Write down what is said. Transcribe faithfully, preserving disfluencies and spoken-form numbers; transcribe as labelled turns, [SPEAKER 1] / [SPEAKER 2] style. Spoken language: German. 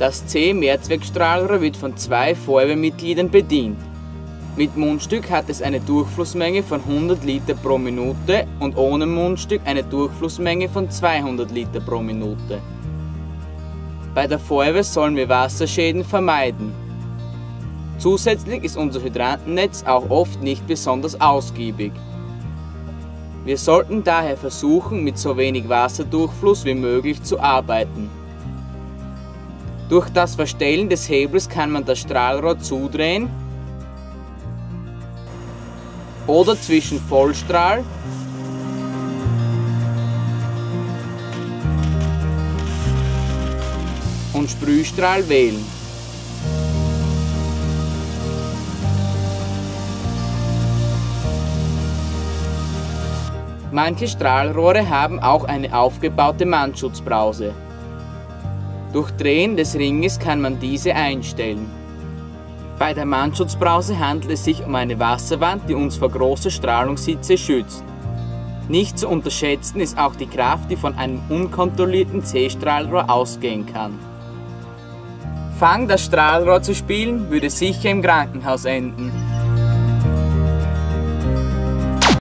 [SPEAKER 1] Das C-Mehrzweckstrahlrohr wird von zwei Feuerwehrmitgliedern bedient. Mit Mundstück hat es eine Durchflussmenge von hundert Liter pro Minute und ohne Mundstück eine Durchflussmenge von zweihundert Liter pro Minute. Bei der Feuerwehr sollen wir Wasserschäden vermeiden. Zusätzlich ist unser Hydrantennetz auch oft nicht besonders ausgiebig. Wir sollten daher versuchen, mit so wenig Wasserdurchfluss wie möglich zu arbeiten. Durch das Verstellen des Hebels kann man das Strahlrohr zudrehen oder zwischen Vollstrahl und Sprühstrahl wählen. Manche Strahlrohre haben auch eine aufgebaute Mannschutzbrause. Durch Drehen des Ringes kann man diese einstellen. Bei der Mannschutzbrause handelt es sich um eine Wasserwand, die uns vor großer Strahlungshitze schützt. Nicht zu unterschätzen ist auch die Kraft, die von einem unkontrollierten C-Strahlrohr ausgehen kann. Fang das Strahlrohr zu spielen, würde sicher im Krankenhaus enden.